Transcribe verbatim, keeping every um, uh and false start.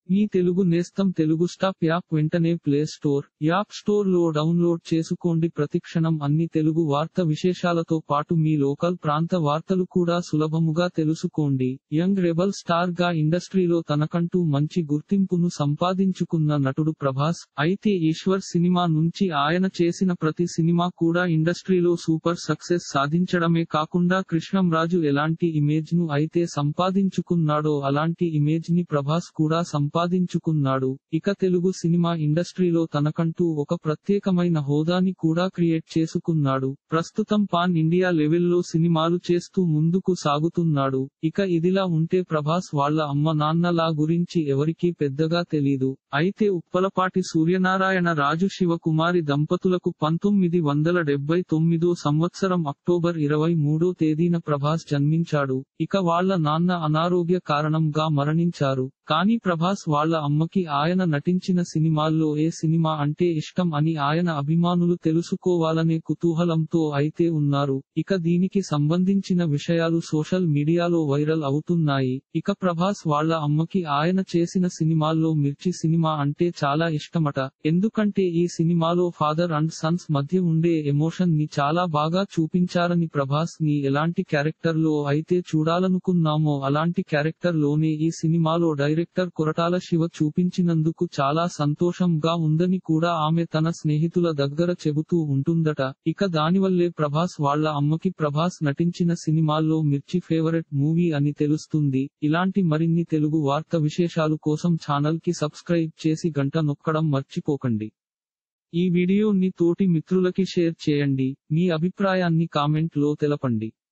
మీ తెలుగు నేస్తం Telugu stop app వెంటనే play store, app store లో డౌన్లోడ్ చేసుకోండి. ప్రతిక్షణం అన్ని తెలుగు వార్త విశేషాలతో పాటు మీ లోకల్ ప్రాంత వార్తలు కూడా సులభముగా తెలుసుకోండి. యంగ్ రెబల్ స్టార్ గా ఇండస్ట్రీలో తనకంటూ మంచి గుర్తింపును సంపాదించుకున్న నటుడు ప్రభాస్. అయితే ఈశ్వర్ సినిమా నుంచి ఆయన చేసిన ప్రతి సినిమా కూడా ఇండస్ట్రీలో సూపర్ సక్సెస్ సాధించడమే కాకుండా కృష్ణంరాజు ఎలాంటి ఇమేజ్ ను అయితే సంపాదించుకున్నాడో అలాంటి ఇమేజ్ ని ప్రభాస్ కూడా సంపాదించుకున్నాడు. ఇక తెలుగు సినిమా ఇండస్ట్రీలో తనకంటూ ఒక ప్రత్యేకమైన హోదాని కూడా క్రియేట్ చేసుకున్నాడు. ప్రస్తుతం పాన్ ఇండియా లెవెల్లో సినిమాలు చేస్తూ ముందుకు సాగుతున్నాడు. ఇక ఇదిలా ఉంటే ప్రభాస్ వాళ్ళ అమ్మ నాన్నల గురించి ఎవరికీ పెద్దగా తెలీదు. అయితే ఉప్పలపాటి సూర్యనారాయణ రాజు శివకుమారి దంపతులకు పంతొమ్మిది వందల డెబ్బై తొమ్మిదో సంవత్సరం అక్టోబర్ ఇరవై మూడో తేదీన ప్రభాస్ జన్మించాడు. ఇక వాళ్ళ నాన్న అనారోగ్య కారణంగా మరణించారు. కానీ ప్రభాస్ వాళ్ళ అమ్మకి ఆయన నటించిన సినిమాల్లో ఏ సినిమా అంటే ఇష్టం అని ఆయన అభిమానులు తెలుసుకోవాలనే కుతూహలంతో అయితే ఉన్నారు. ఇక దీనికి సంబంధించిన విషయాలు సోషల్ మీడియాలో వైరల్ అవుతున్నాయి. ఇక ప్రభాస్ వాళ్ళ అమ్మకి ఆయన చేసిన సినిమాల్లో మిర్చి సినిమా అంటే చాలా ఇష్టమట. ఎందుకంటే ఈ సినిమాలో ఫాదర్ అండ్ సన్స్ మధ్య ఉండే ఎమోషన్ ని చాలా బాగా చూపించారని, ప్రభాస్ ని ఎలాంటి క్యారెక్టర్ లో అయితే చూడాలనుకున్నామో అలాంటి క్యారెక్టర్ లోనే ఈ సినిమాలో డైరెక్టర్ కొరటాల శివ చూపించినందుకు చాలా సంతోషంగా ఉందని కూడా ఆమె తన స్నేహితుల దగ్గర చెబుతూ ఉంటుందట. ఇక దానివల్లే ప్రభాస్ వాళ్ళ అమ్మకి ప్రభాస్ నటించిన సినిమాల్లో మిర్చి ఫేవరెట్ మూవీ అని తెలుస్తుంది. ఇలాంటి మరిన్ని తెలుగు వార్త విశేషాలు కోసం ఛానల్ కి సబ్స్క్రైబ్ చేసి గంట నొక్కడం మర్చిపోకండి. ఈ వీడియోని తోటి మిత్రులకి షేర్ చేయండి. మీ అభిప్రాయాన్ని కామెంట్ లో తెలపండి.